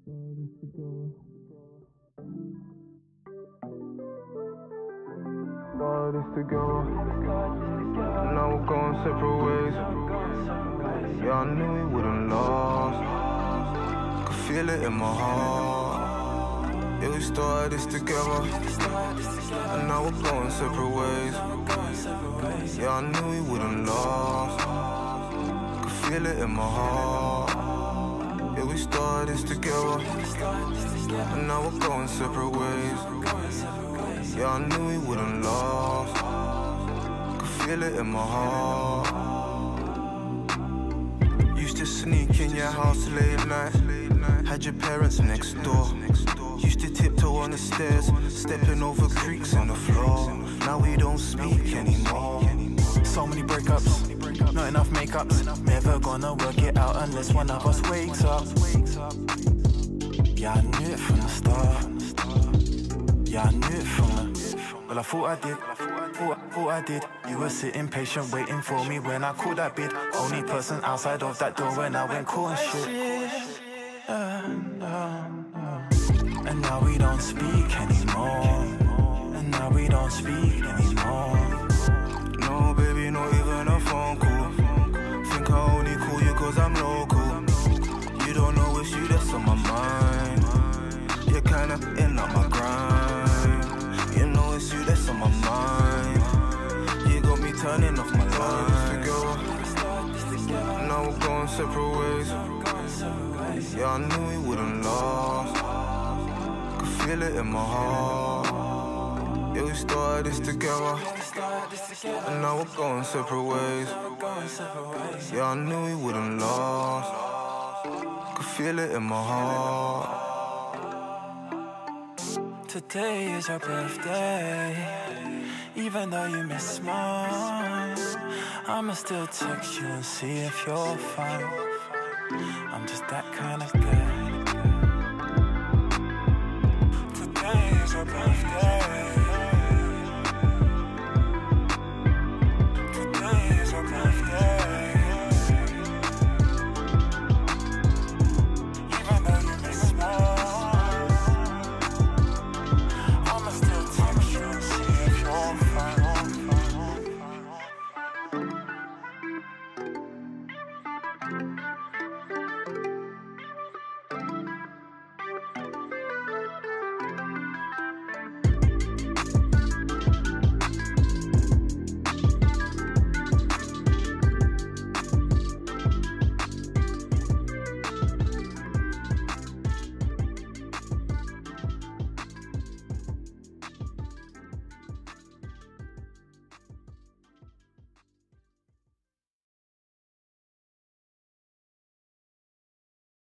Started together, now we're going separate ways. Yeah, I knew we wouldn't last. Could feel it in my heart. Yeah, we started this together, and now we're going separate ways. Yeah, I knew we wouldn't last. Could feel it in my heart. Yeah, we started this together, and now we're going separate ways. Yeah, I knew we wouldn't last. Could feel it in my heart. Used to sneak in your house late night. Had your parents next door. Used to tiptoe on the stairs, stepping over creaks on the floor. Now we don't speak anymore. So many breakups, not enough makeups. Never gonna work it out unless one of us wakes up. Yeah, I knew it from the start. Yeah, I knew it from the... Well, I thought I did, thought I did. You were sitting patient, waiting for me when I called that bid. Only person outside of that door when I went cool and shit. And now we don't speak anymore. And now we don't speak anymore. No, baby, not even a phone call. Think I only call you cause I'm local. You don't know it's you that's on my mind. You're kinda in on my grind. You know it's you that's on my mind. You got me turning off my lights. Now we're going separate ways. Yeah, I knew we wouldn't last. Could feel it in my heart. Yeah, we started this together, and now we're going separate ways. Yeah, I knew we wouldn't last. Could feel it in my heart. Today is your birthday. Even though you miss mine, I'ma still text you and see if you're fine. I'm just that kind of guy. Today is your birthday.